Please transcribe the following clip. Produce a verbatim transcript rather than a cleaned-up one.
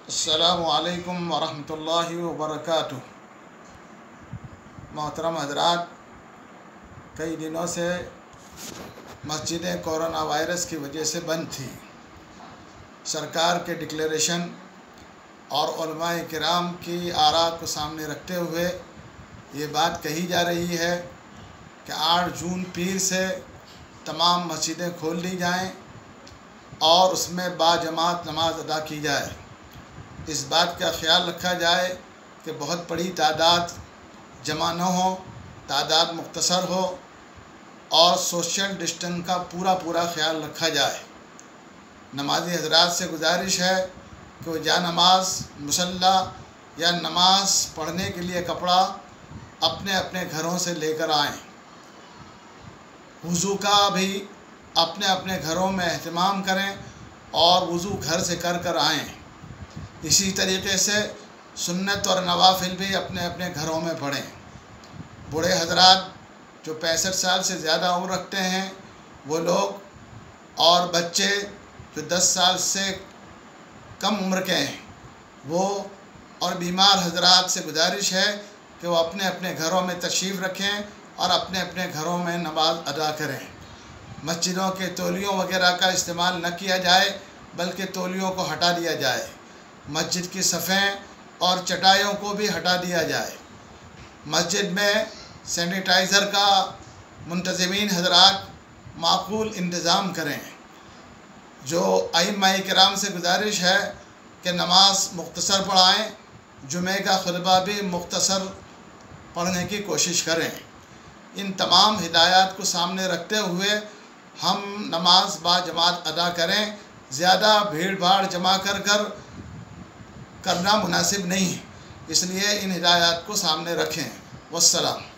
अस्सलामुअलैकुम वरहमतुल्लाहि वबरकातुह। मोहतरम हज़रात, कई दिनों से मस्जिदें कोरोना वायरस की वजह से बंद थी। सरकार के डिक्लेरेशन और उलमाए किराम की आरा को सामने रखते हुए ये बात कही जा रही है कि आठ जून पीर से तमाम मस्जिदें खोल ली जाएं और उसमें बाजमात नमाज अदा की जाए। इस बात का ख्याल रखा जाए कि बहुत बड़ी तादाद जमा न हो, तादाद मुख्तसर हो और सोशल डिस्टेंस का पूरा पूरा ख्याल रखा जाए। नमाजी हजरात से गुजारिश है कि वो जा नमाज मुसल्ला या नमाज पढ़ने के लिए कपड़ा अपने अपने घरों से लेकर आएँ। वज़ू का भी अपने अपने घरों में एहतमाम करें और वज़ू घर से कर कर आएँ। इसी तरीके से सुन्नत और नवाफिल भी अपने अपने घरों में पढ़ें। बूढ़े हजरात जो पैंसठ साल से ज़्यादा उम्र रखते हैं वो लोग और बच्चे जो दस साल से कम उम्र के हैं वो और बीमार हजरात से गुजारिश है कि वो अपने अपने घरों में तशरीफ़ रखें और अपने अपने घरों में नमाज अदा करें। मस्जिदों के तौलियों वगैरह का इस्तेमाल न किया जाए बल्कि तौलियों को हटा दिया जाए। मस्जिद की सफ़ें और चटाइयों को भी हटा दिया जाए। मस्जिद में सैनिटाइज़र का मुंतज़मीन हज़रात माकूल इंतज़ाम करें। जो अइम्मा-ए किराम से गुजारिश है कि नमाज मुख्तसर पढ़ाएँ, जुमे का खुतबा भी मुख्तसर पढ़ने की कोशिश करें। इन तमाम हिदायत को सामने रखते हुए हम नमाज बाजमात अदा करें। ज़्यादा भीड़ भाड़ जमा कर कर करना मुनासिब नहीं है, इसलिए इन हिदायत को सामने रखें। वस्सलाम।